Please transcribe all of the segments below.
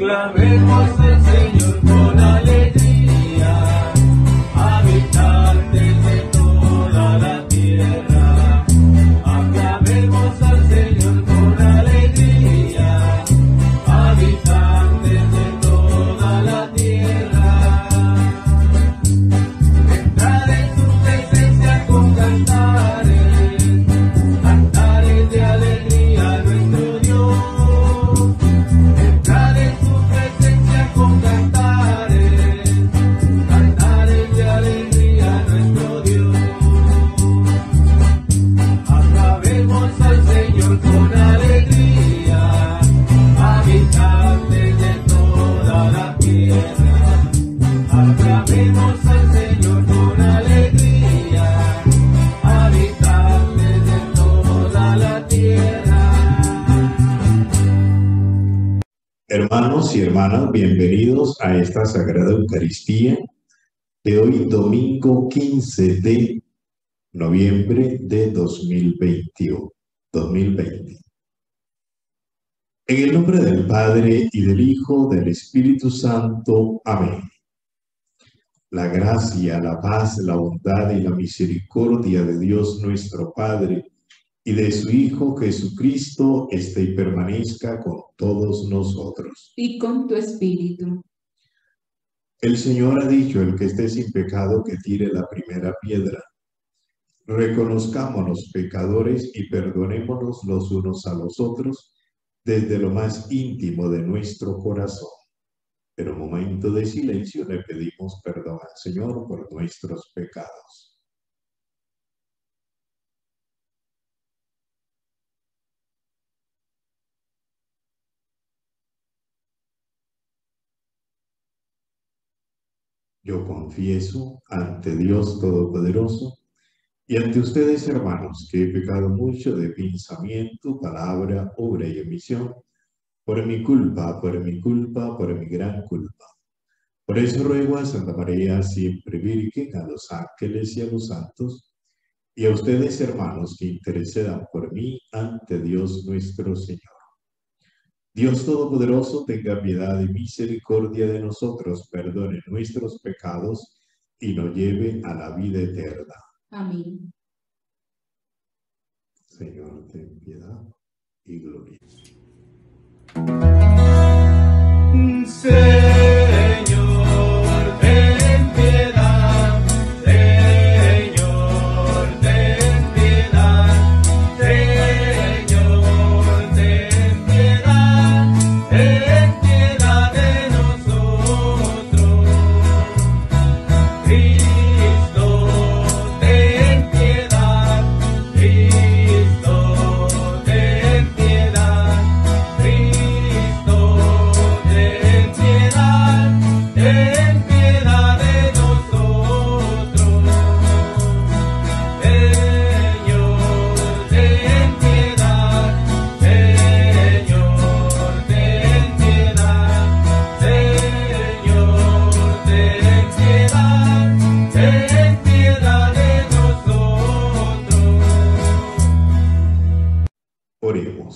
Aclamemos al Señor con alegría, habitantes de toda la tierra. Aclamemos al Señor con alegría, habitantes de toda la tierra. Entrar en su presencia con cantares, cantares de alegría a nuestro Dios. Entrar en su presencia con cantares, cantares de alegría a nuestro Dios. Aclamemos al Señor con alegría, habitantes de toda la tierra. Aclamemos al Señor con alegría, habitantes de toda la tierra. Hermanos y hermanas, bienvenidos a esta Sagrada Eucaristía de hoy, domingo 15 de noviembre de 2020. En el nombre del Padre, y del Hijo, del Espíritu Santo. Amén. La gracia, la paz, la bondad y la misericordia de Dios nuestro Padre y de su Hijo Jesucristo esté y permanezca con todos nosotros. Y con tu espíritu. El Señor ha dicho: el que esté sin pecado, que tire la primera piedra. Reconozcámonos pecadores y perdonémonos los unos a los otros desde lo más íntimo de nuestro corazón. En un momento de silencio le pedimos perdón al Señor por nuestros pecados. Yo confieso ante Dios Todopoderoso y ante ustedes, hermanos, que he pecado mucho de pensamiento, palabra, obra y omisión, por mi culpa, por mi gran culpa. Por eso ruego a Santa María, siempre Virgen, a los ángeles y a los santos, y a ustedes, hermanos, que intercedan por mí ante Dios nuestro Señor. Dios Todopoderoso, tenga piedad y misericordia de nosotros, perdone nuestros pecados y nos lleve a la vida eterna. Amén. Señor, ten piedad y gloria. Señor, ten piedad. Señor, ten piedad. Señor, ten piedad. Ten piedad de nosotros. Cristo, ten piedad. Cristo, ten piedad. Cristo, ten piedad. Ten piedad de nosotros. Señor, ten piedad. Señor, ten piedad. Señor, ten piedad. Ten piedad de nosotros. Oremos.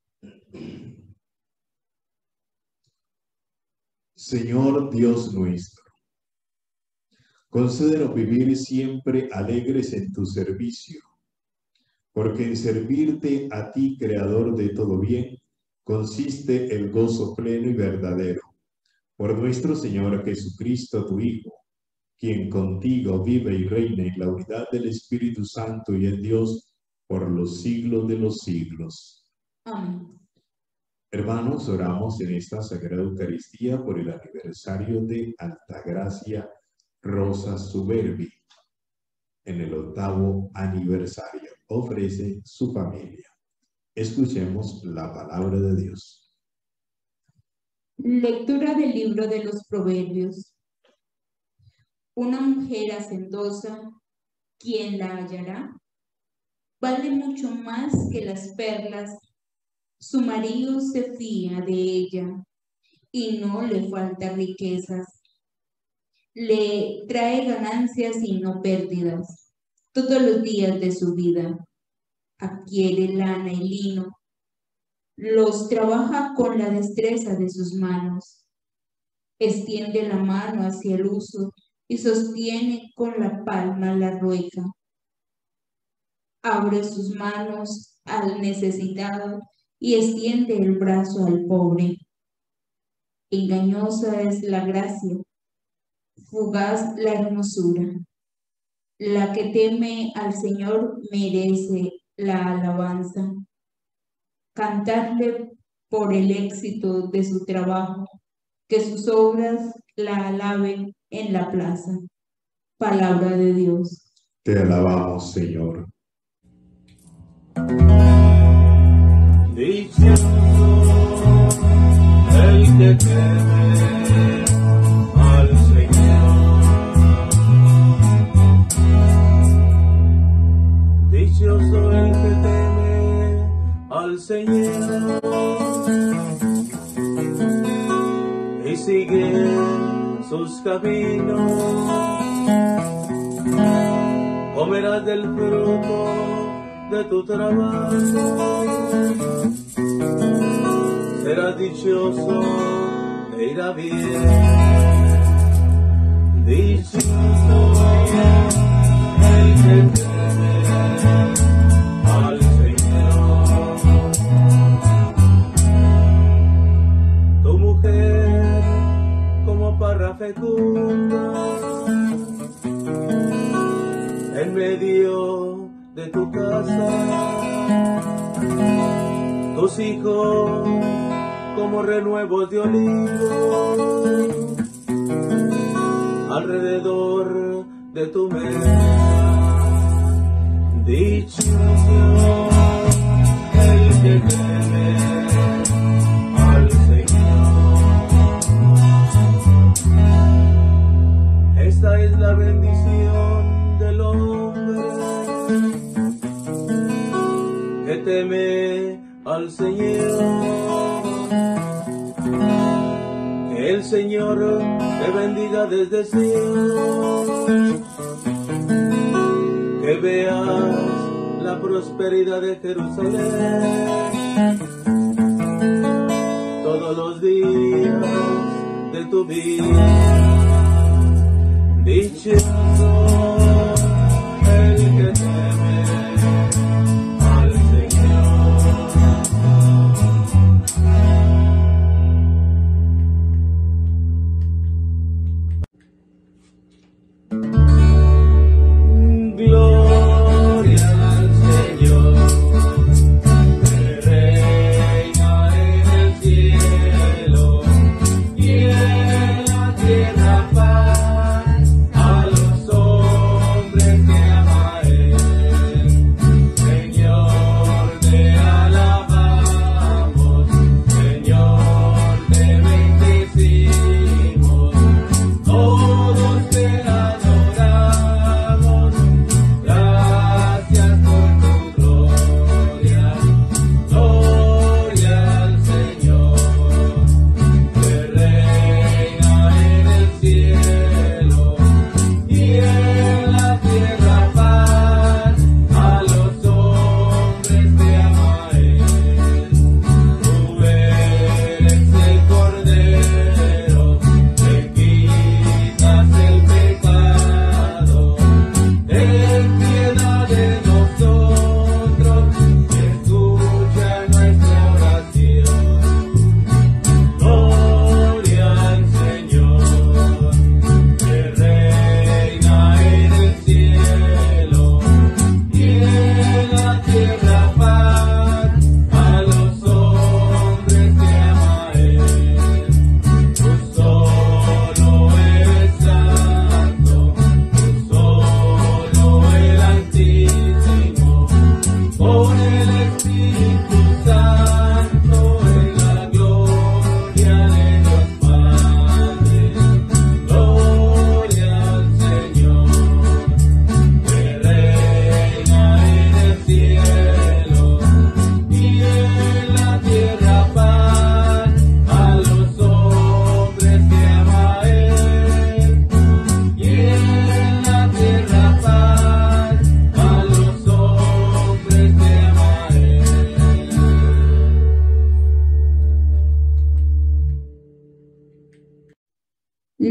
Señor Dios nuestro, concédenos vivir siempre alegres en tu servicio, porque en servirte a ti, Creador de todo bien, consiste el gozo pleno y verdadero. Por nuestro Señor Jesucristo, tu Hijo, quien contigo vive y reina en la unidad del Espíritu Santo y en Dios por los siglos de los siglos. Amén. Hermanos, oramos en esta Sagrada Eucaristía por el aniversario de Altagracia Rosa Suberbi. En el 8º aniversario ofrece su familia. Escuchemos la palabra de Dios. Lectura del libro de los Proverbios. Una mujer hacendosa, ¿quién la hallará? Vale mucho más que las perlas. Su marido se fía de ella y no le falta riquezas. Le trae ganancias y no pérdidas todos los días de su vida. Adquiere lana y lino los trabaja con la destreza de sus manos. Extiende la mano hacia el uso y sostiene con la palma la rueca. Abre sus manos al necesitado y extiende el brazo al pobre. Engañosa es la gracia, fugaz la hermosura. La que teme al Señor merece la alabanza. Cantarle por el éxito de su trabajo, que sus obras la alaben en la plaza. Palabra de Dios. Te alabamos, Señor. Dichoso el que teme al Señor. Dichoso el que teme al Señor y sigue sus caminos. Comerás del fruto de tu trabajo, serás dichoso, te irá bien. Dichoso el que teme al Señor. Tu mujer como parra fecunda en medio de tu casa, tus hijos como renuevos de olivo alrededor de tu mesa. Dichoso el que teme al Señor. Esta es la bendición del hombre que teme al Señor. Que el Señor te bendiga desde Sion, que veas la prosperidad de Jerusalén todos los días de tu vida. Dichoso el que teme al Señor. Gloria al Señor, que reina en el cielo y en la tierra paz a los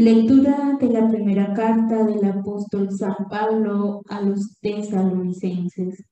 Lectura de la primera carta del apóstol San Pablo a los tesalonicenses.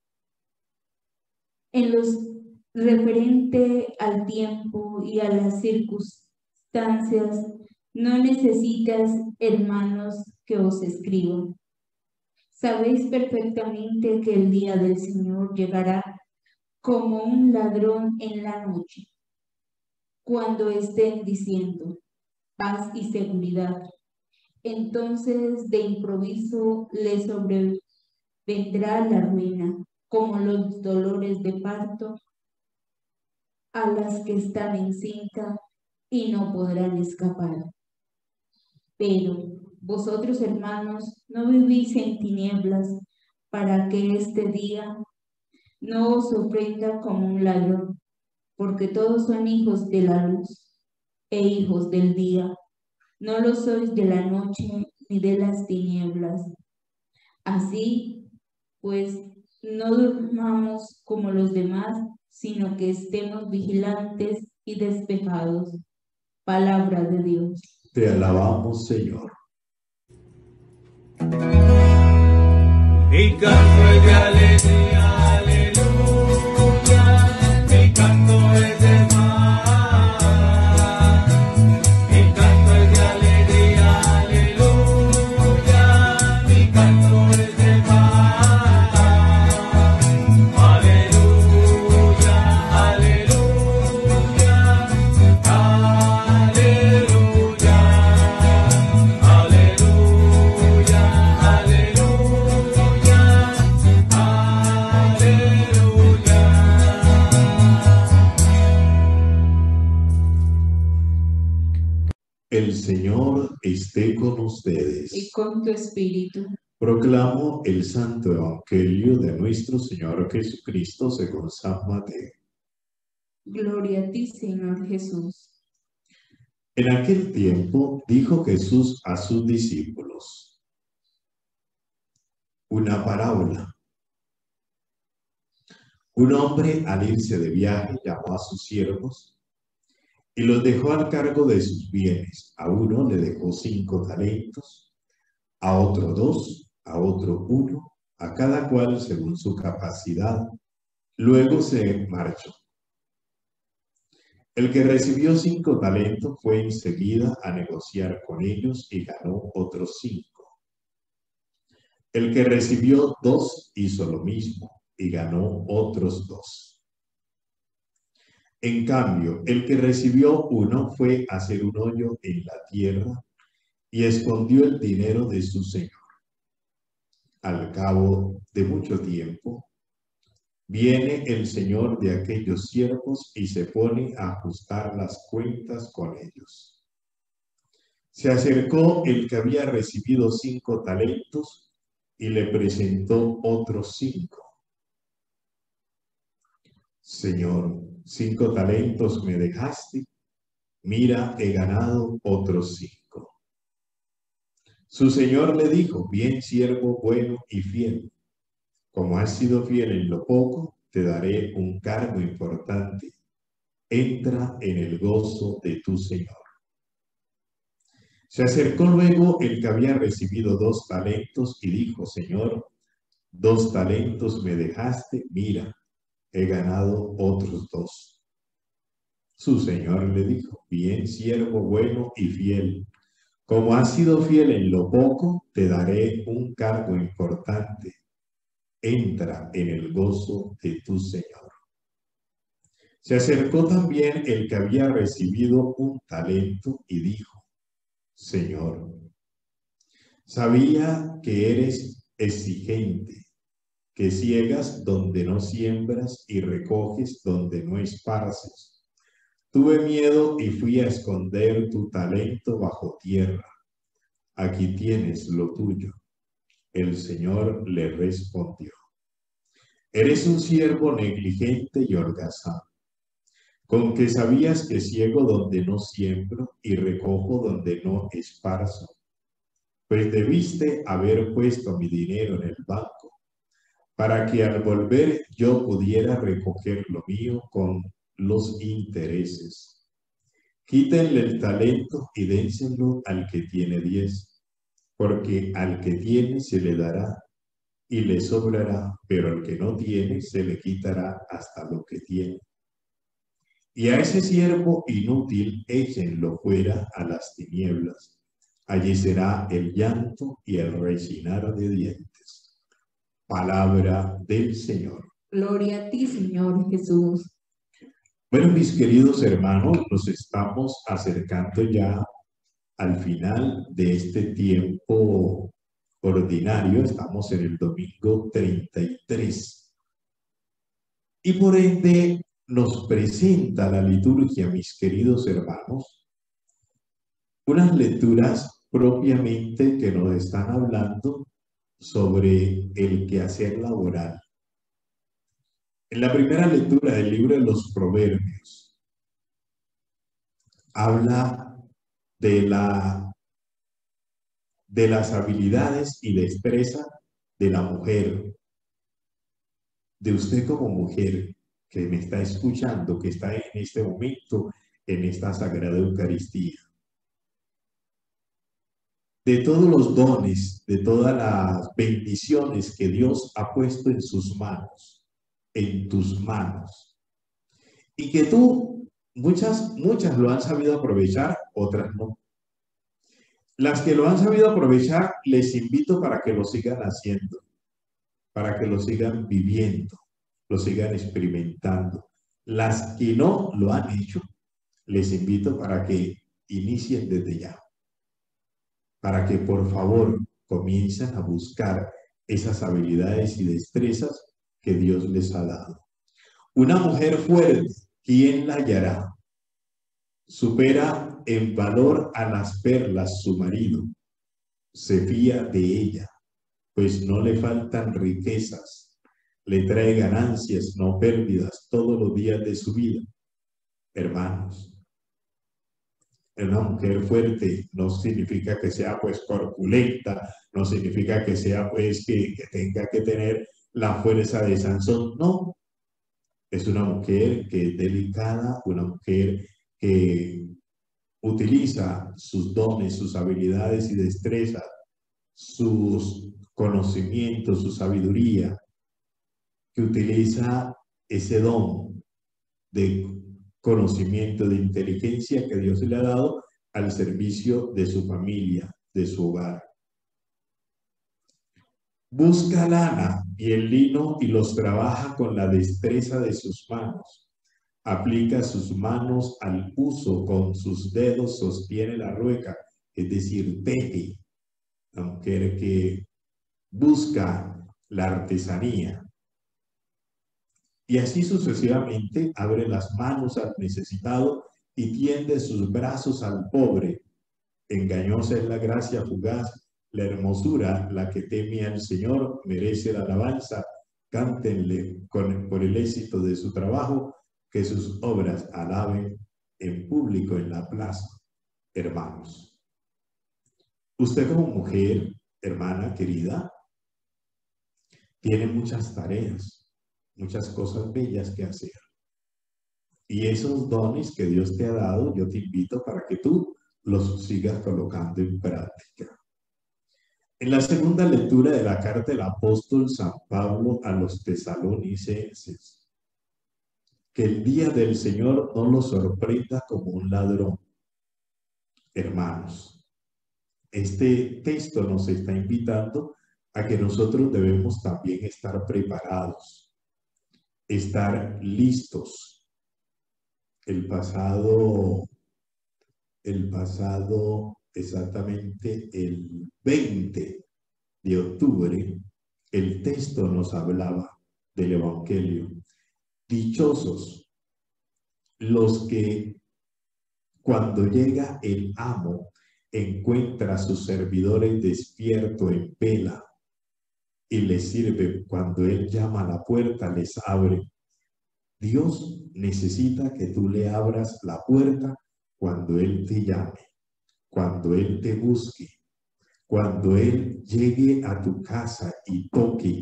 En lo referente al tiempo y a las circunstancias, no necesitas, hermanos, que os escriba. Sabéis perfectamente que el día del Señor llegará como un ladrón en la noche, cuando estén diciendo paz y seguridad. Entonces de improviso les sobrevendrá la ruina, como los dolores de parto a las que están encinta y no podrán escapar. Pero vosotros, hermanos, no vivís en tinieblas para que este día no os sorprenda como un ladrón, porque todos son hijos de la luz e hijos del día. No lo sois de la noche ni de las tinieblas. Así, pues, no durmamos como los demás, sino que estemos vigilantes y despejados. Palabra de Dios. Te alabamos, Señor. Mi canto es de alegría, aleluya. Mi canto es de paz. Mi canto es de alegría, aleluya. Mi canto es de paz. Aleluya, aleluya, aleluya, aleluya, El Señor esté con ustedes. Y con tu espíritu. Proclamo el Santo Evangelio de nuestro Señor Jesucristo según San Mateo. Gloria a ti, Señor Jesús. En aquel tiempo dijo Jesús a sus discípulos una parábola. Un hombre, al irse de viaje, llamó a sus siervos y los dejó al cargo de sus bienes. A uno le dejó 5 talentos, a otro 2, a otro 1, a cada cual según su capacidad. Luego se marchó. El que recibió 5 talentos fue enseguida a negociar con ellos y ganó otros 5. El que recibió 2 hizo lo mismo y ganó otros 2. En cambio, el que recibió 1 fue a hacer un hoyo en la tierra y escondió el dinero de su señor. Al cabo de mucho tiempo, viene el señor de aquellos siervos y se pone a ajustar las cuentas con ellos. Se acercó el que había recibido 5 talentos y le presentó otros 5. Señor, 5 talentos me dejaste, mira, he ganado otros 5. Su señor le dijo: bien, siervo bueno y fiel. Como has sido fiel en lo poco, te daré un cargo importante. Entra en el gozo de tu señor. Se acercó luego el que había recibido 2 talentos y dijo: Señor, 2 talentos me dejaste, mira, he ganado otros 2. Su señor le dijo: bien, siervo bueno y fiel. Como has sido fiel en lo poco, te daré un cargo importante. Entra en el gozo de tu señor. Se acercó también el que había recibido 1 talento y dijo: Señor, sabía que eres exigente, que ciegas donde no siembras y recoges donde no esparces. Tuve miedo y fui a esconder tu talento bajo tierra. Aquí tienes lo tuyo. El Señor le respondió: eres un siervo negligente y holgazán, con que sabías que ciego donde no siembro y recojo donde no esparzo. Pues debiste haber puesto mi dinero en el banco, para que al volver yo pudiera recoger lo mío con los intereses. Quítenle el talento y dénselo al que tiene 10, porque al que tiene se le dará y le sobrará, pero al que no tiene se le quitará hasta lo que tiene. Y a ese siervo inútil échenlo fuera a las tinieblas. Allí será el llanto y el rechinar de dientes. Palabra del Señor. Gloria a ti, Señor Jesús. Bueno, mis queridos hermanos, nos estamos acercando ya al final de este tiempo ordinario. Estamos en el domingo 33. Y por ende nos presenta la liturgia, mis queridos hermanos, unas lecturas propiamente que nos están hablando sobre el quehacer laboral. En la primera lectura del libro de los Proverbios, habla de las habilidades y destreza de la mujer, de usted como mujer que me está escuchando, que está en este momento en esta Sagrada Eucaristía. De todos los dones, de todas las bendiciones que Dios ha puesto en sus manos, en tus manos, y que tú, muchas lo han sabido aprovechar, otras no. Las que lo han sabido aprovechar, les invito para que lo sigan haciendo, para que lo sigan viviendo, lo sigan experimentando. Las que no lo han hecho, les invito para que inicien desde ya, para que por favor comiencen a buscar esas habilidades y destrezas que Dios les ha dado. Una mujer fuerte, ¿quién la hallará? Supera en valor a las perlas su marido, se fía de ella, pues no le faltan riquezas, le trae ganancias, no pérdidas, todos los días de su vida. Hermanos, una mujer fuerte no significa que sea pues corpulenta, no significa que sea pues que tenga que tener la fuerza de Sansón, no. Es una mujer que es delicada, una mujer que utiliza sus dones, sus habilidades y destrezas, sus conocimientos, su sabiduría, que utiliza ese don de conocimiento, de inteligencia que Dios le ha dado al servicio de su familia, de su hogar. Busca lana y el lino y los trabaja con la destreza de sus manos. Aplica sus manos al uso, con sus dedos sostiene la rueca, es decir, teje. La mujer que busca la artesanía. Y así sucesivamente abre las manos al necesitado y tiende sus brazos al pobre. Engañosa es la gracia fugaz, la hermosura, la que teme al Señor, merece la alabanza. Cántenle por el éxito de su trabajo, que sus obras alaben en público en la plaza. Hermanos, usted como mujer, hermana querida, tiene muchas tareas, muchas cosas bellas que hacer. Y esos dones que Dios te ha dado, yo te invito para que tú los sigas colocando en práctica. En la segunda lectura de la carta del apóstol San Pablo a los tesalonicenses, que el día del Señor no los sorprenda como un ladrón. Hermanos, este texto nos está invitando a que nosotros debemos también estar preparados, estar listos. El pasado exactamente el 20 de octubre, el texto nos hablaba del Evangelio. Dichosos los que cuando llega el amo encuentra a sus servidores despiertos en vela y les sirve. Cuando él llama a la puerta, les abre. Dios necesita que tú le abras la puerta cuando él te llame, cuando él te busque, cuando él llegue a tu casa y toque.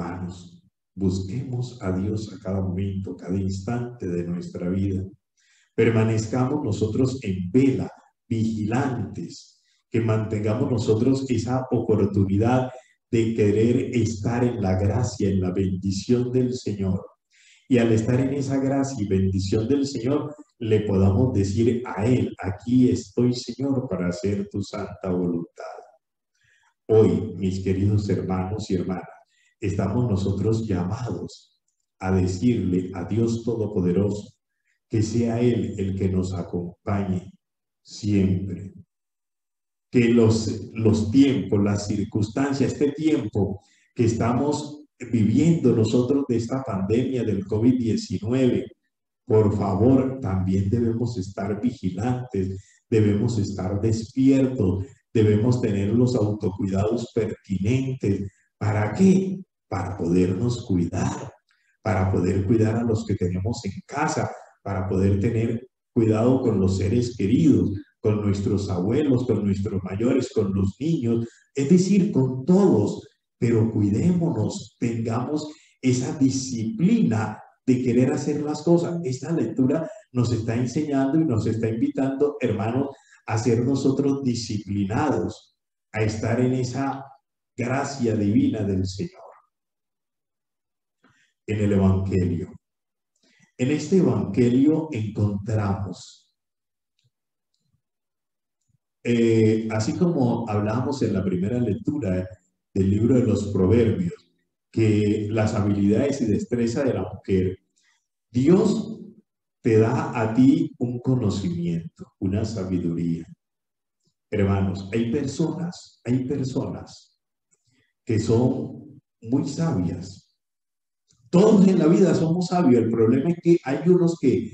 Hermanos, busquemos a Dios a cada momento, cada instante de nuestra vida. permanezcamos nosotros en vela, vigilantes, que mantengamos nosotros esa oportunidad de querer estar en la gracia, en la bendición del Señor. Y al estar en esa gracia y bendición del Señor, le podamos decir a Él, aquí estoy, Señor, para hacer tu santa voluntad. Hoy, mis queridos hermanos y hermanas, estamos nosotros llamados a decirle a Dios Todopoderoso que sea Él el que nos acompañe siempre. Que los tiempos, las circunstancias, este tiempo que estamos viviendo nosotros de esta pandemia del COVID-19, por favor, también debemos estar vigilantes, debemos estar despiertos, debemos tener los autocuidados pertinentes. ¿Para qué? Para podernos cuidar, para poder cuidar a los que tenemos en casa, para poder tener cuidado con los seres queridos, con nuestros abuelos, con nuestros mayores, con los niños, es decir, con todos, pero cuidémonos, tengamos esa disciplina de querer hacer las cosas. Esta lectura nos está enseñando y nos está invitando, hermanos, a ser nosotros disciplinados, a estar en esa gracia divina del Señor. En el Evangelio. En este Evangelio encontramos, así como hablábamos en la primera lectura del libro de los Proverbios, que las habilidades y destreza de la mujer, Dios te da a ti un conocimiento, una sabiduría. Hermanos, hay personas que son muy sabias. Todos en la vida somos sabios. El problema es que hay unos que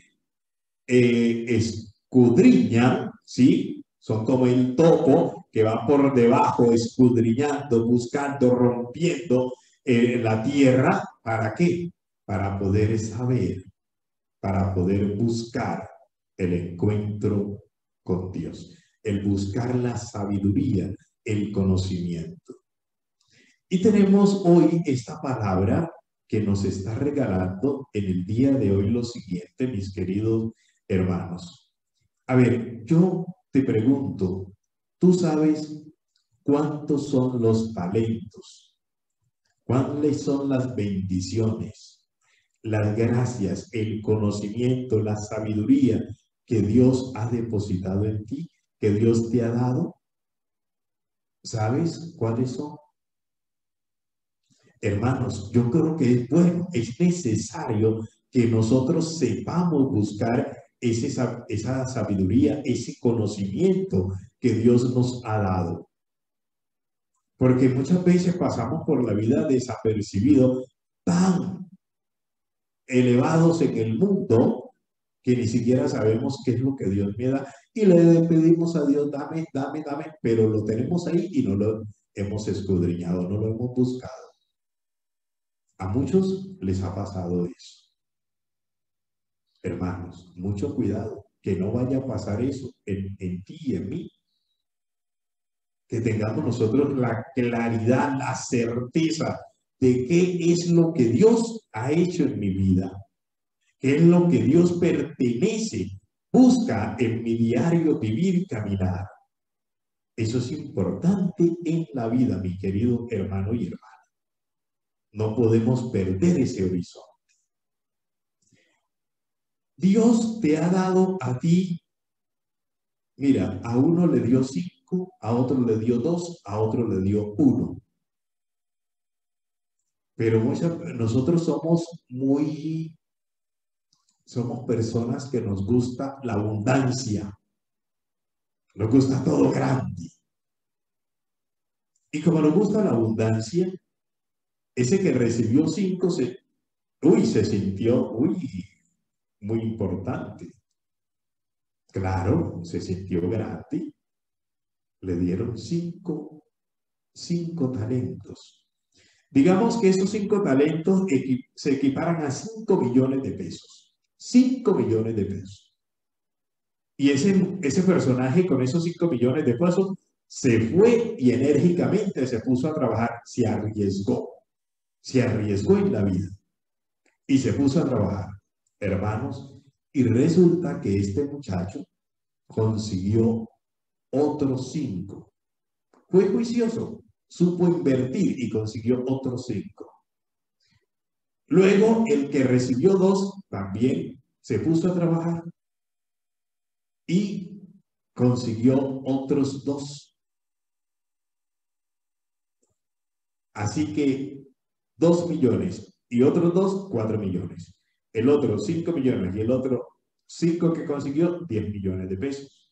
escudriñan, ¿sí? Son como el topo que va por debajo escudriñando, buscando, rompiendo la tierra. ¿Para qué? Para poder saber, para poder buscar el encuentro con Dios, el buscar la sabiduría, el conocimiento. Y tenemos hoy esta palabra que nos está regalando en el día de hoy lo siguiente, mis queridos hermanos. A ver, yo te pregunto, ¿tú sabes cuántos son los talentos? ¿Cuáles son las bendiciones, las gracias, el conocimiento, la sabiduría que Dios ha depositado en ti, que Dios te ha dado? ¿Sabes cuáles son? Hermanos, yo creo que es bueno, es necesario que nosotros sepamos buscar esa sabiduría, ese conocimiento que Dios nos ha dado. Porque muchas veces pasamos por la vida desapercibidos, tan elevados en el mundo, que ni siquiera sabemos qué es lo que Dios me da. Y le pedimos a Dios, dame, dame, dame, pero lo tenemos ahí y no lo hemos escudriñado, no lo hemos buscado. A muchos les ha pasado eso. Hermanos, mucho cuidado, que no vaya a pasar eso en ti y en mí. Que tengamos nosotros la claridad, la certeza de qué es lo que Dios ha hecho en mi vida, qué es lo que Dios pertenece, busca en mi diario vivir y caminar. Eso es importante en la vida, mi querido hermano y hermana. No podemos perder ese horizonte. Dios te ha dado a ti, mira, a uno le dio 5, a otro le dio 2, a otro le dio 1. Pero nosotros somos personas que nos gusta la abundancia, nos gusta todo grande. Y como nos gusta la abundancia, ese que recibió 5 se sintió muy importante. Claro, se sintió grande. Le dieron 5 talentos. Digamos que esos 5 talentos se equiparan a 5 millones de pesos. 5 millones de pesos. Y ese personaje con esos 5 millones de pesos se fue y enérgicamente se puso a trabajar, se arriesgó en la vida y se puso a trabajar. Hermanos, Y resulta que este muchacho consiguió otros 5. Fue juicioso, supo invertir y consiguió otros 5. Luego, el que recibió 2 también se puso a trabajar y consiguió otros 2. Así que 2 millones y otros 2, 4 millones. El otro 5 millones y el otro 5 que consiguió 10 millones de pesos.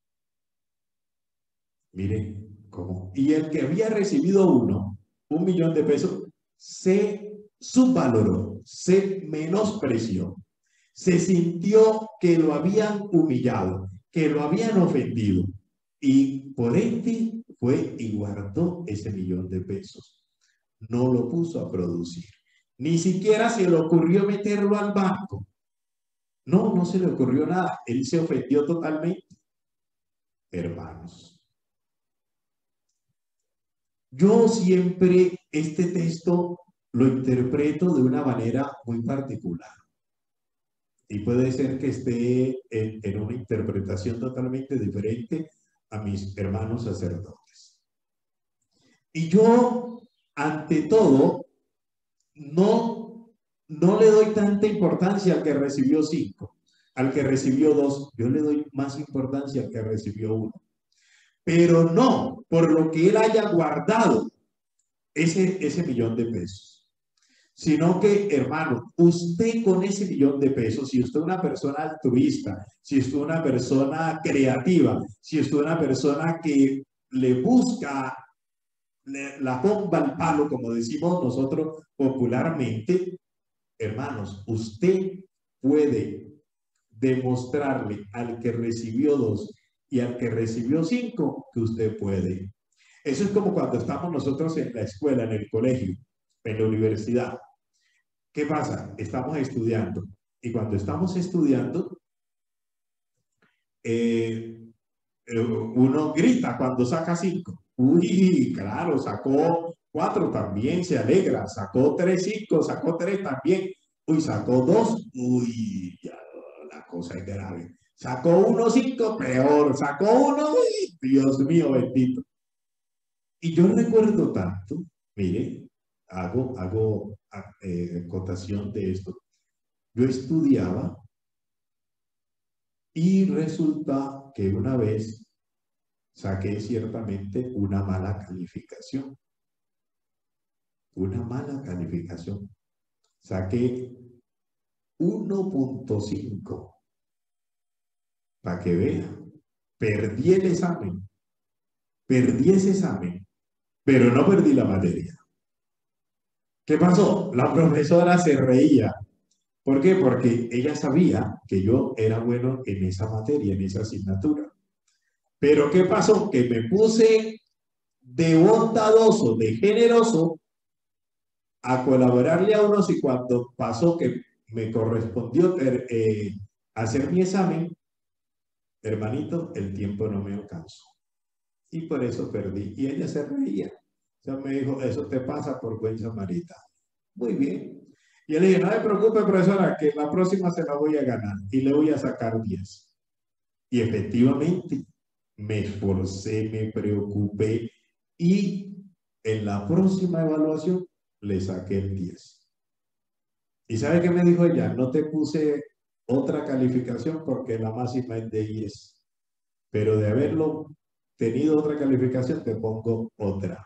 Miren cómo. Y el que había recibido 1 millón de pesos, se subvaloró, se menospreció, se sintió que lo habían humillado, que lo habían ofendido, y por ende fue y guardó ese 1 millón de pesos. No lo puso a producir. Ni siquiera se le ocurrió meterlo al banco. No, no se le ocurrió nada. Él se ofendió totalmente. Hermanos, yo siempre este texto lo interpreto de una manera muy particular. Y puede ser que esté en una interpretación totalmente diferente a mis hermanos sacerdotes. Y yo, ante todo, no le doy tanta importancia al que recibió 5, al que recibió 2. Yo le doy más importancia al que recibió 1. Pero no por lo que él haya guardado ese 1 millón de pesos, sino que, hermano, usted con ese 1 millón de pesos, si usted es una persona altruista, si usted es una persona creativa, si usted es una persona que le busca la bomba al palo, como decimos nosotros popularmente, hermanos, usted puede demostrarle al que recibió 2 y al que recibió 5 que usted puede. Eso es como cuando estamos nosotros en la escuela, en el colegio, en la universidad. ¿Qué pasa? Estamos estudiando. Y cuando estamos estudiando, uno grita cuando saca 5. Uy, claro, sacó 4 también, se alegra. Sacó 3, 5, sacó 3 también. Uy, sacó 2. Uy, ya la cosa es grave. Sacó 1, 5, peor. Sacó 1, uy, Dios mío, bendito. Y yo recuerdo tanto, mire, hago acotación de esto. Yo estudiaba y resulta que una vez saqué ciertamente una mala calificación. Una mala calificación. Saqué 1.5. Para que vean, perdí el examen. Perdí ese examen, pero no perdí la materia. ¿Qué pasó? La profesora se reía. ¿Por qué? Porque ella sabía que yo era bueno en esa materia, en esa asignatura. Pero ¿qué pasó? Que me puse de bondadoso, de generoso, a colaborarle a unos, y cuando pasó que me correspondió hacer mi examen, hermanito, el tiempo no me alcanzó. Y por eso perdí. Y ella se reía. O sea, me dijo, eso te pasa por buen samaritano. Muy bien. Y yo le dije, no me preocupe, profesora, que la próxima se la voy a ganar y le voy a sacar 10. Y efectivamente, me esforcé, me preocupé y en la próxima evaluación le saqué el 10. ¿Y sabe qué me dijo ella? No te puse otra calificación porque la máxima es de 10. Pero de haberlo tenido otra calificación, te pongo otra.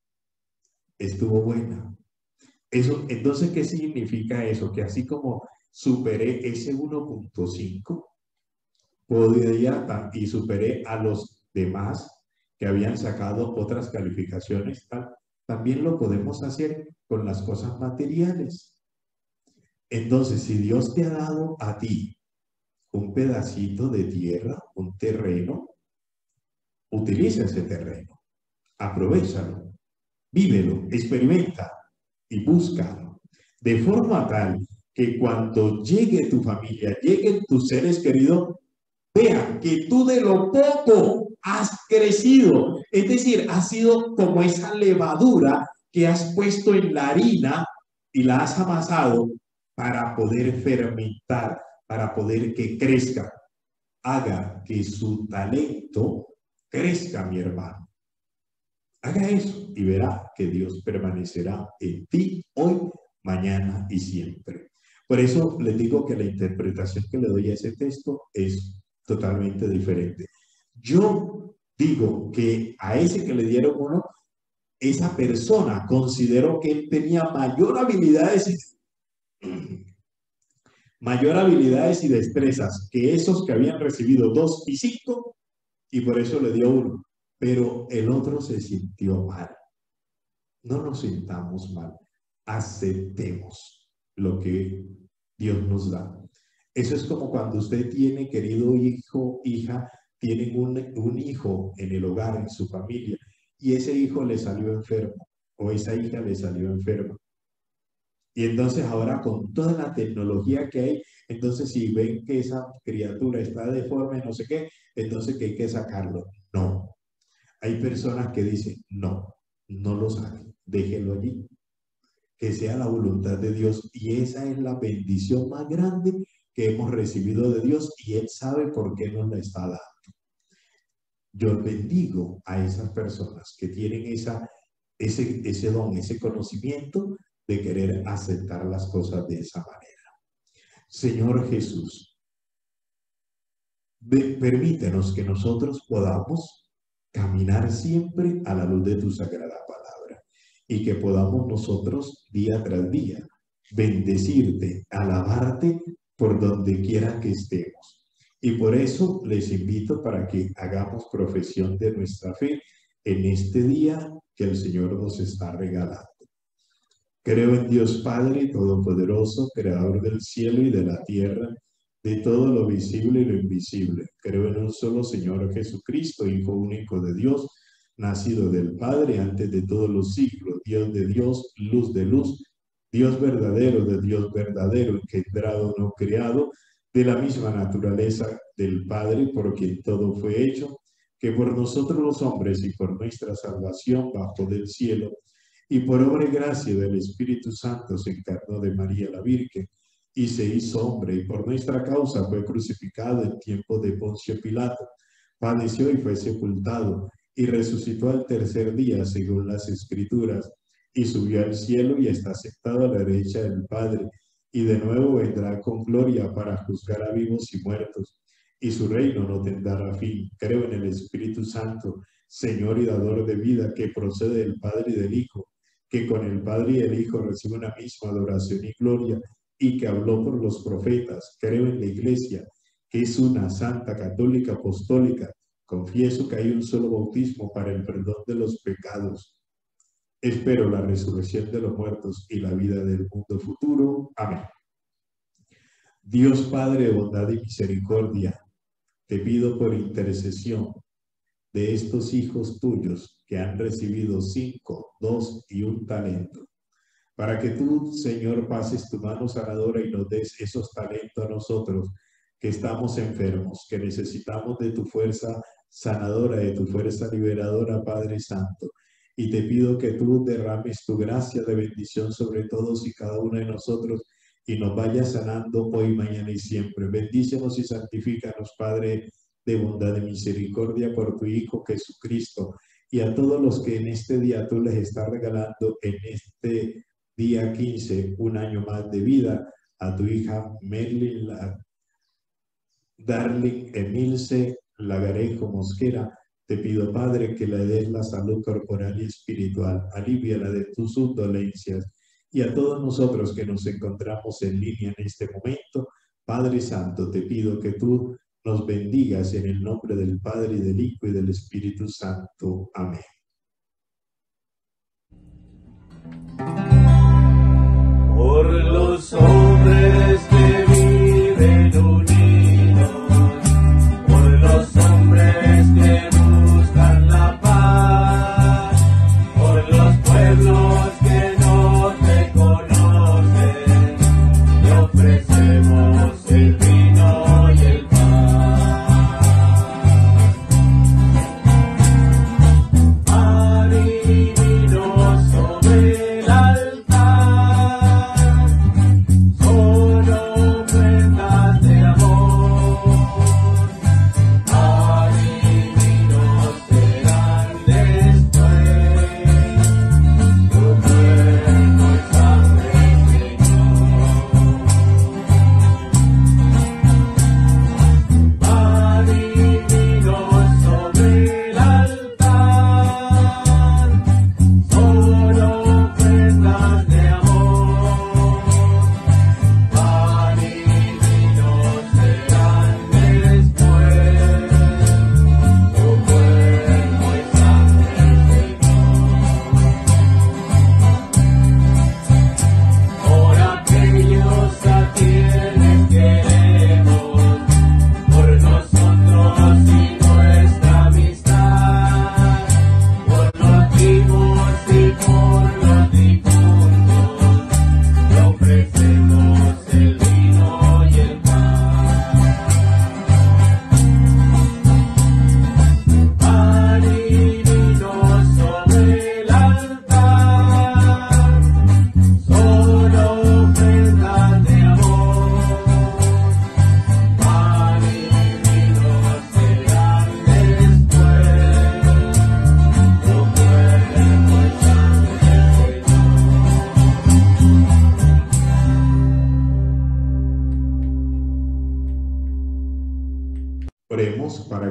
Estuvo buena. Eso, entonces, ¿qué significa eso? Que así como superé ese 1.5, podía y superé a los demás que habían sacado otras calificaciones, también lo podemos hacer con las cosas materiales. Entonces, si Dios te ha dado a ti un pedacito de tierra, un terreno, utiliza ese terreno, aprovéchalo, vívelo, experimenta y búscalo, de forma tal que cuando llegue tu familia, lleguen tus seres queridos, vean que tú de lo poco has crecido, es decir, has sido como esa levadura que has puesto en la harina y la has amasado para poder fermentar, para poder que crezca. Haga que su talento crezca, mi hermano. Haga eso y verá que Dios permanecerá en ti hoy, mañana y siempre. Por eso les digo que la interpretación que le doy a ese texto es totalmente diferente. Yo digo que a ese que le dieron uno, esa persona consideró que él tenía mayor habilidades y destrezas que esos que habían recibido 2 y 5, y por eso le dio 1. Pero el otro se sintió mal. No nos sintamos mal. Aceptemos lo que Dios nos da. Eso es como cuando usted tiene, querido hijo, hija, tienen un hijo en el hogar, en su familia, y ese hijo le salió enfermo, o esa hija le salió enferma. Y entonces ahora con toda la tecnología que hay, entonces si ven que esa criatura está deforme, no sé qué, entonces que hay que sacarlo. No. Hay personas que dicen, no, no lo saquen, déjenlo allí. Que sea la voluntad de Dios. Y esa es la bendición más grande que hemos recibido de Dios, y Él sabe por qué nos la está dando. Yo bendigo a esas personas que tienen ese don, ese conocimiento de querer aceptar las cosas de esa manera. Señor Jesús, permítenos que nosotros podamos caminar siempre a la luz de tu sagrada palabra, y que podamos nosotros día tras día bendecirte, alabarte por donde quiera que estemos. Y por eso les invito para que hagamos profesión de nuestra fe en este día que el Señor nos está regalando. Creo en Dios Padre Todopoderoso, Creador del cielo y de la tierra, de todo lo visible y lo invisible. Creo en un solo Señor Jesucristo, Hijo único de Dios, nacido del Padre antes de todos los siglos, Dios de Dios, luz de luz, Dios verdadero de Dios verdadero, engendrado, no creado, de la misma naturaleza del Padre, por quien todo fue hecho, que por nosotros los hombres y por nuestra salvación bajó del cielo, y por obra y gracia del Espíritu Santo se encarnó de María la Virgen, y se hizo hombre, y por nuestra causa fue crucificado en tiempo de Poncio Pilato, padeció y fue sepultado, y resucitó al tercer día según las Escrituras, y subió al cielo y está sentado a la derecha del Padre, y de nuevo vendrá con gloria para juzgar a vivos y muertos, y su reino no tendrá fin. Creo en el Espíritu Santo, Señor y dador de vida, que procede del Padre y del Hijo, que con el Padre y el Hijo recibe una misma adoración y gloria, y que habló por los profetas. Creo en la Iglesia, que es una santa, católica, apostólica. Confieso que hay un solo bautismo para el perdón de los pecados. Espero la resurrección de los muertos y la vida del mundo futuro. Amén. Dios Padre de bondad y misericordia, te pido por intercesión de estos hijos tuyos que han recibido 5, 2 y 1 talento, para que tú, Señor, pases tu mano sanadora y nos des esos talentos a nosotros que estamos enfermos, que necesitamos de tu fuerza sanadora, de tu fuerza liberadora, Padre Santo. Y te pido que tú derrames tu gracia de bendición sobre todos y cada uno de nosotros y nos vayas sanando hoy, mañana y siempre. Bendícenos y santifícanos, Padre de bondad y misericordia, por tu Hijo Jesucristo, y a todos los que en este día tú les estás regalando, en este día 15, un año más de vida, a tu hija Merlin Darling Emilce Lagarejo Mosquera. Te pido, Padre, que le des la salud corporal y espiritual, aliviala de tus dolencias, y a todos nosotros que nos encontramos en línea en este momento, Padre Santo, te pido que tú nos bendigas en el nombre del Padre, y del Hijo, y del Espíritu Santo. Amén. Por los hombres que viven unidos, por los hombres que buscan la paz, por los pueblos que no te conocen, te ofrecemos el vino y el pan. Pan y vino sobre el altar, son ofrendas de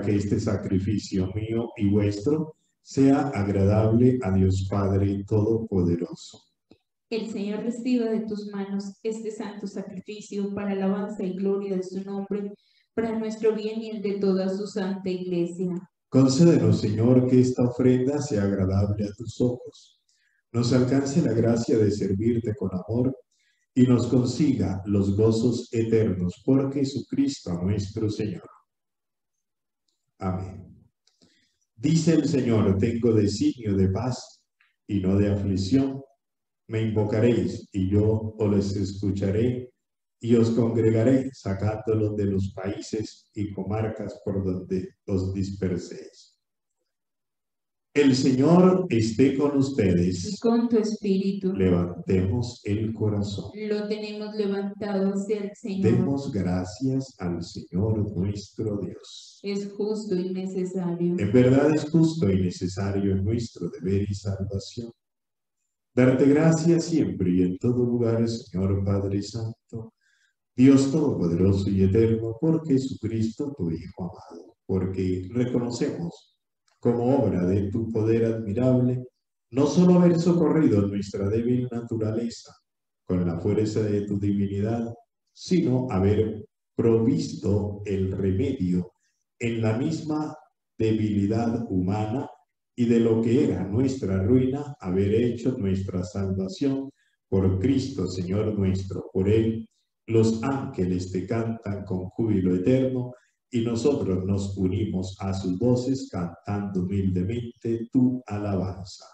que este sacrificio mío y vuestro sea agradable a Dios Padre Todopoderoso. El Señor reciba de tus manos este santo sacrificio para alabanza y gloria de su nombre, para nuestro bien y el de toda su santa Iglesia. Concédenos, Señor, que esta ofrenda sea agradable a tus ojos, nos alcance la gracia de servirte con amor y nos consiga los gozos eternos por Jesucristo nuestro Señor. Amén. Dice el Señor: tengo designio de paz y no de aflicción. Me invocaréis y yo os escucharé y os congregaré, sacándolos de los países y comarcas por donde os disperséis. El Señor esté con ustedes. Y con tu espíritu. Levantemos el corazón. Lo tenemos levantado hacia el Señor. Demos gracias al Señor nuestro Dios. Es justo y necesario. En verdad es justo y necesario nuestro deber y salvación. Darte gracias siempre y en todo lugar, Señor Padre Santo, Dios Todopoderoso y Eterno, por Jesucristo, tu Hijo amado, porque reconocemos como obra de tu poder admirable, no solo haber socorrido nuestra débil naturaleza con la fuerza de tu divinidad, sino haber provisto el remedio en la misma debilidad humana y de lo que era nuestra ruina, haber hecho nuestra salvación por Cristo, Señor nuestro. Por Él, los ángeles te cantan con júbilo eterno, y nosotros nos unimos a sus voces cantando humildemente tu alabanza.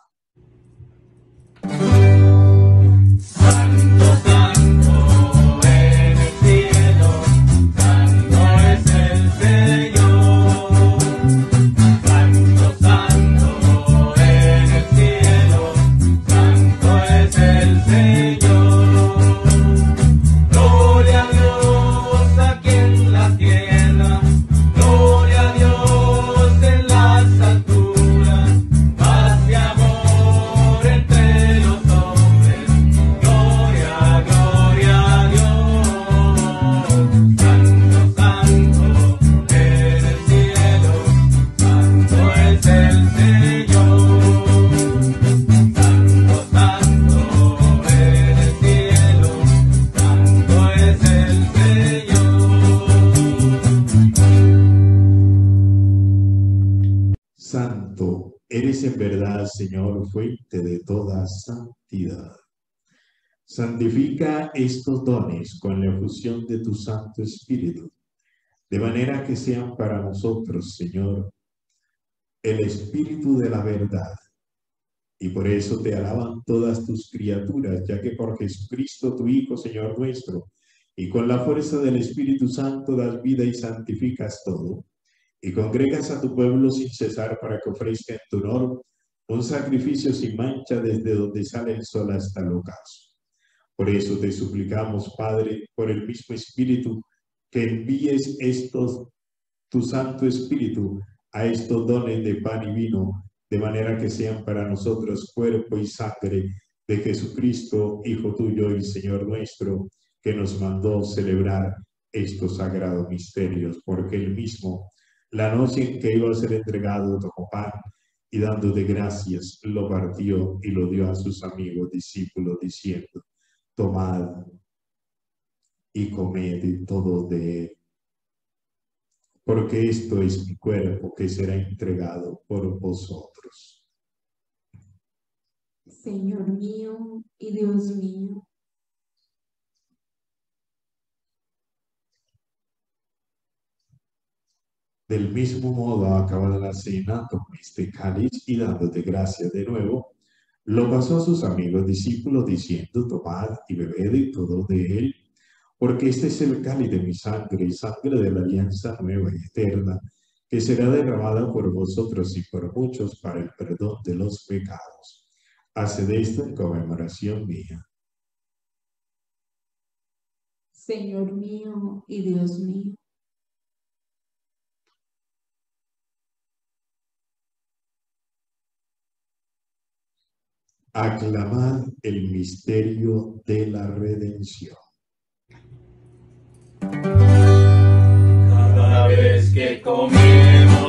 Santo, santo en el cielo, santo es el Señor. Santo, santo en el cielo, santo es el Señor. Gloria a Dios aquí en la tierra. Gloria a Dios en las alturas, paz y amor entre los hombres. Gloria, gloria a Dios. Santo, santo en el cielo, santo es el Señor. Santo, santo en el cielo, santo es el Señor. Santo, eres en verdad, Señor, fuente de toda santidad. Santifica estos dones con la efusión de tu Santo Espíritu, de manera que sean para nosotros, Señor, el Espíritu de la verdad. Y por eso te alaban todas tus criaturas, ya que por Jesucristo, tu Hijo, Señor nuestro, y con la fuerza del Espíritu Santo das vida y santificas todo, y congregas a tu pueblo sin cesar para que ofrezca en tu honor un sacrificio sin mancha desde donde sale el sol hasta el ocaso. Por eso te suplicamos, Padre, por el mismo Espíritu, que envíes tu Santo Espíritu a estos dones de pan y vino, de manera que sean para nosotros cuerpo y sangre de Jesucristo, Hijo tuyo y Señor nuestro, que nos mandó celebrar estos sagrados misterios, porque él mismo, la noche en que iba a ser entregado, tomó pan y dándote gracias, lo partió y lo dio a sus amigos discípulos, diciendo: tomad y comed todo de él, porque esto es mi cuerpo que será entregado por vosotros. Señor mío y Dios mío. Del mismo modo, acabada la cena, tomó este cáliz y dándote gracias de nuevo, lo pasó a sus amigos discípulos, diciendo: tomad y bebed y todo de él, porque este es el cáliz de mi sangre, y sangre de la alianza nueva y eterna, que será derramada por vosotros y por muchos para el perdón de los pecados. Haced esto en conmemoración mía. Señor mío y Dios mío. Aclamad el misterio de la redención. Cada vez que comemos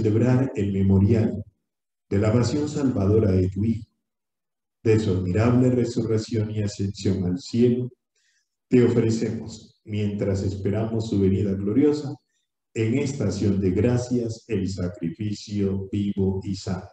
celebrar el memorial de la pasión salvadora de tu Hijo, de su admirable resurrección y ascensión al cielo, te ofrecemos, mientras esperamos su venida gloriosa, en esta acción de gracias, el sacrificio vivo y santo.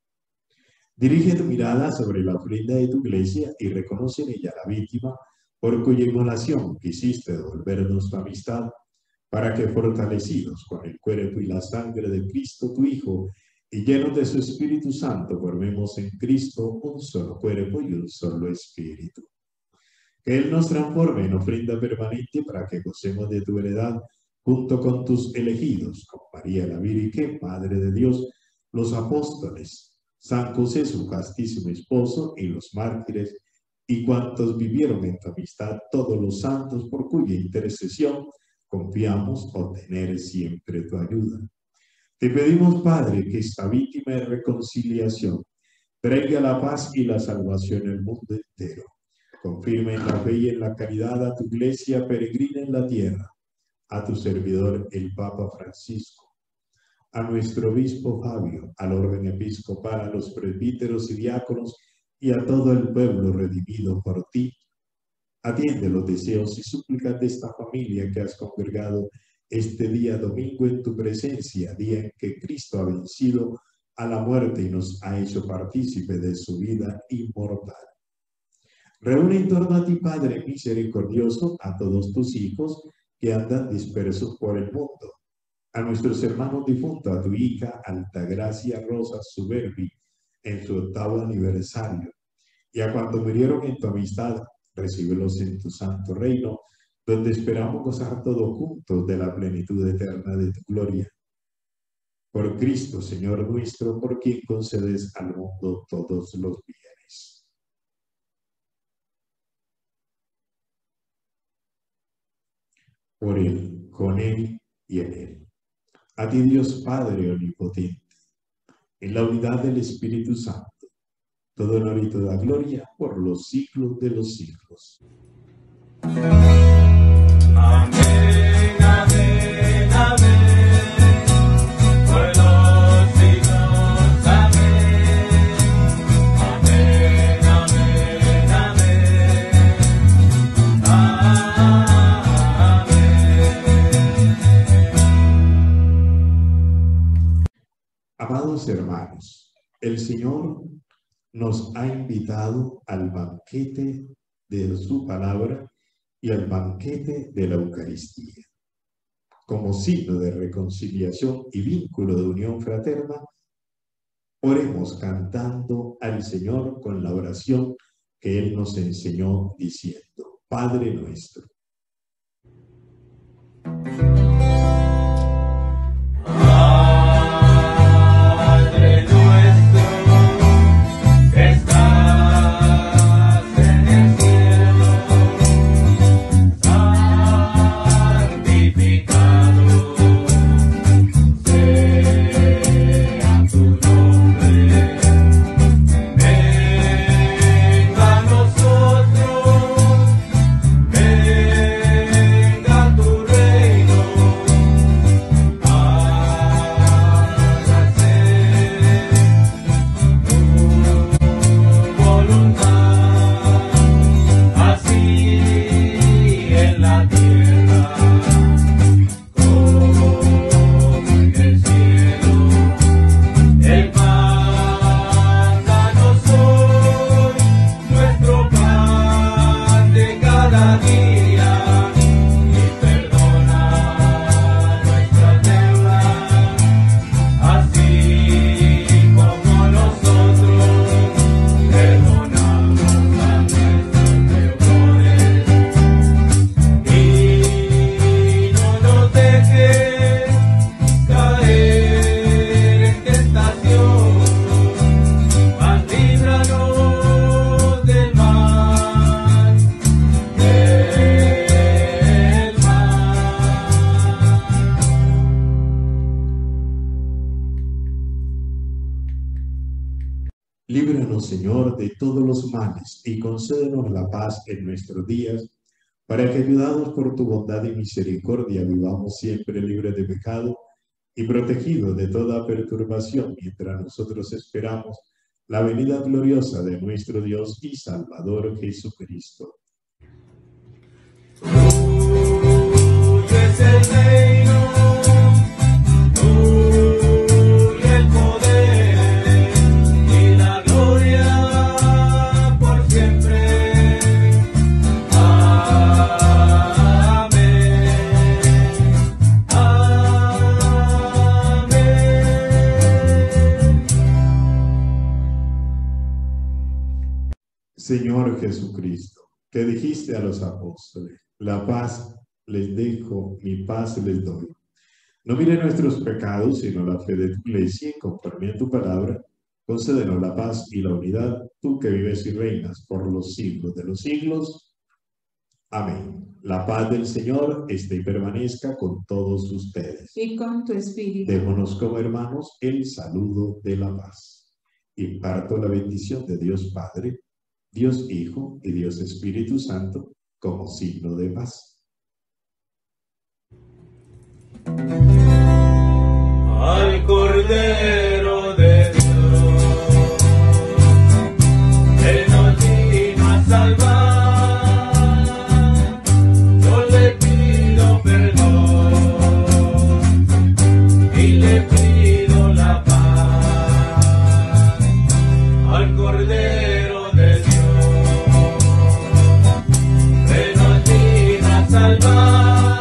Dirige tu mirada sobre la ofrenda de tu iglesia y reconoce en ella la víctima por cuya inmolación quisiste devolvernos tu amistad, para que fortalecidos con el cuerpo y la sangre de Cristo tu Hijo y llenos de su Espíritu Santo formemos en Cristo un solo cuerpo y un solo espíritu. Que Él nos transforme en ofrenda permanente para que gocemos de tu heredad junto con tus elegidos, con María la Virgen, Madre de Dios, los apóstoles, San José su castísimo esposo y los mártires, y cuantos vivieron en tu amistad, todos los santos por cuya intercesión confiamos obtener siempre tu ayuda. Te pedimos, Padre, que esta víctima de reconciliación traiga la paz y la salvación al mundo entero. Confirma en la fe y en la caridad a tu iglesia peregrina en la tierra, a tu servidor el Papa Francisco, a nuestro obispo Fabio, al orden episcopal, a los presbíteros y diáconos y a todo el pueblo redimido por ti. Atiende los deseos y súplicas de esta familia que has congregado este día domingo en tu presencia, día en que Cristo ha vencido a la muerte y nos ha hecho partícipe de su vida inmortal. Reúne en torno a ti, Padre misericordioso, a todos tus hijos que andan dispersos por el mundo, a nuestros hermanos difuntos, a tu hija Altagracia Rosa Suberbi en su 8º aniversario, y a cuantos murieron en tu amistad, recíbelos en tu santo reino, donde esperamos gozar todos juntos de la plenitud eterna de tu gloria. Por Cristo, Señor nuestro, por quien concedes al mundo todos los bienes. Por Él, con Él y en Él. A ti, Dios Padre omnipotente, en la unidad del Espíritu Santo, todo honor y toda gloria por los siglos de los siglos. Amén, amén, amén, por los siglos, amén, amén, amén, amén. Amados hermanos, el Señor nos ha invitado al banquete de su palabra y al banquete de la Eucaristía. Como signo de reconciliación y vínculo de unión fraterna, oremos cantando al Señor con la oración que Él nos enseñó diciendo: Padre nuestro. Líbranos, Señor, de todos los males y concédenos la paz en nuestros días, para que, ayudados por tu bondad y misericordia, vivamos siempre libres de pecado y protegido de toda perturbación mientras nosotros esperamos la venida gloriosa de nuestro Dios y Salvador Jesucristo. Tuyo es el reino, tuyo el poder y la gloria por siempre. Amén. Amén. Señor Jesucristo, que dijiste a los apóstoles: la paz les dejo, mi paz les doy. No mire nuestros pecados, sino la fe de tu iglesia, y conforme a tu palabra, concédenos la paz y la unidad, tú que vives y reinas por los siglos de los siglos. Amén. La paz del Señor esté y permanezca con todos ustedes. Y con tu espíritu. Démonos como hermanos el saludo de la paz. Imparto la bendición de Dios Padre, Dios Hijo y Dios Espíritu Santo como signo de paz. Al Cordero de Dios, Él nos vino a salvar. Yo le pido perdón y le pido la paz. Al Cordero de Dios, Él nos vino a salvar.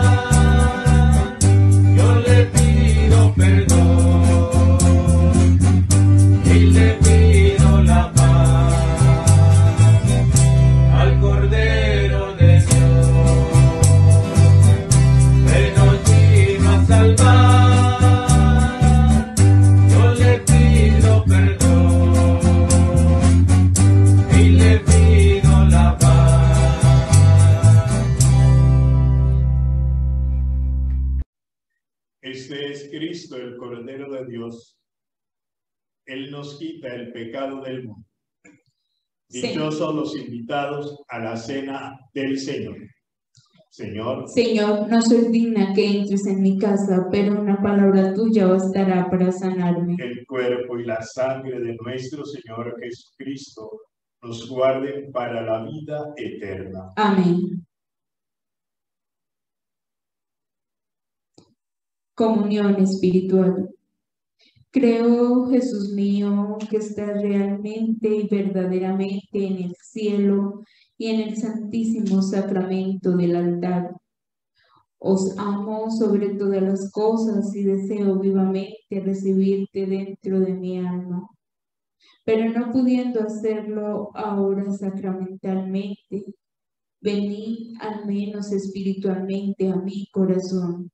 Este es Cristo, el Cordero de Dios. Él nos quita el pecado del mundo. Dichosos los invitados a la cena del Señor. Señor, Señor, no soy digna que entres en mi casa, pero una palabra tuya bastará para sanarme. el cuerpo y la sangre de nuestro Señor Jesucristo nos guarden para la vida eterna. Amén. Comunión espiritual. Creo, Jesús mío, que estás realmente y verdaderamente en el cielo y en el santísimo sacramento del altar. Os amo sobre todas las cosas y deseo vivamente recibirte dentro de mi alma, pero no pudiendo hacerlo ahora sacramentalmente, venid al menos espiritualmente a mi corazón.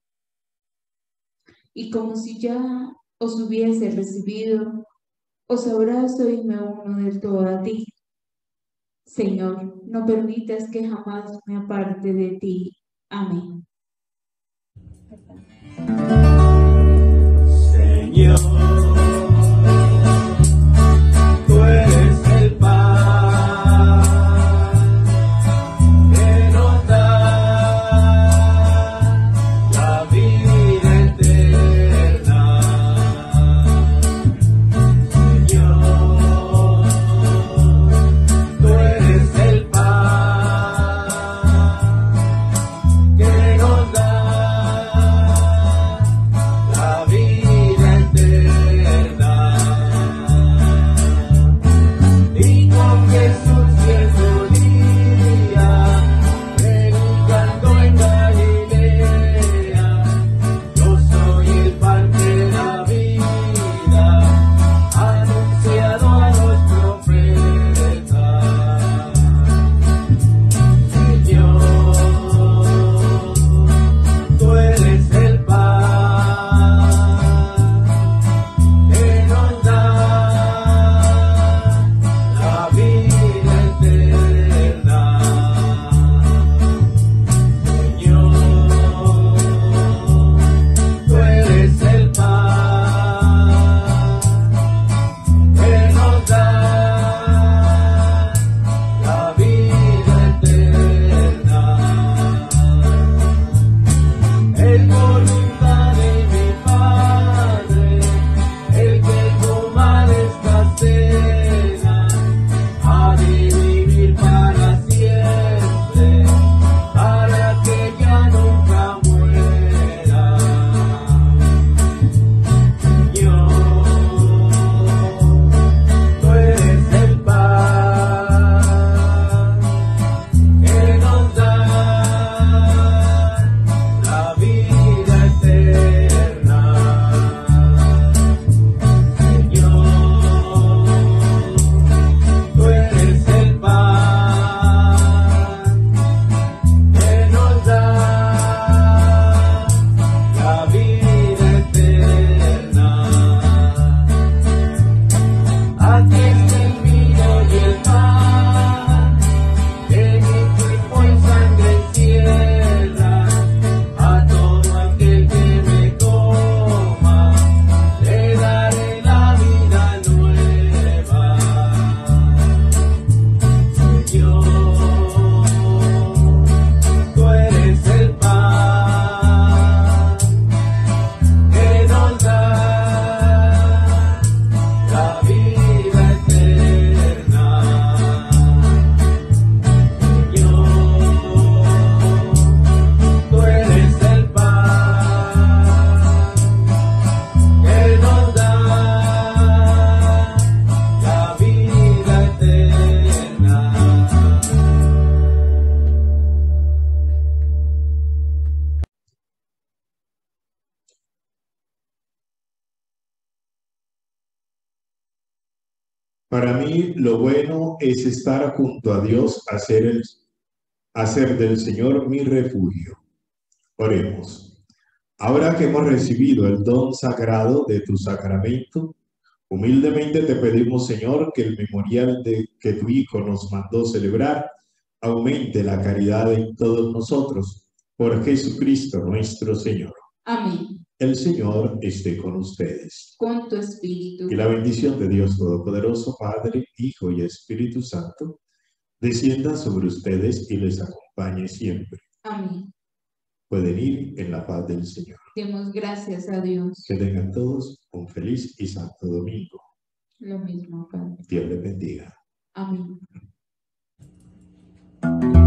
Y como si ya os hubiese recibido, os abrazo y me uno del todo a ti. Señor, no permitas que jamás me aparte de ti. Amén. Señor, tú eres el pan que nos da la vida eterna. Señor, tú eres el pan que nos da Para mí lo bueno es estar junto a Dios, hacer del Señor mi refugio. Oremos. Ahora que hemos recibido el don sagrado de tu sacramento, humildemente te pedimos, Señor, que el memorial que tu Hijo nos mandó celebrar aumente la caridad en todos nosotros. Por Jesucristo nuestro Señor. Amén. El Señor esté con ustedes. Con tu espíritu. Y la bendición de Dios Todopoderoso, Padre, Hijo y Espíritu Santo, descienda sobre ustedes y les acompañe siempre. Amén. Pueden ir en la paz del Señor. Demos gracias a Dios. Que tengan todos un feliz y santo domingo. Lo mismo, Padre. Dios les bendiga. Amén.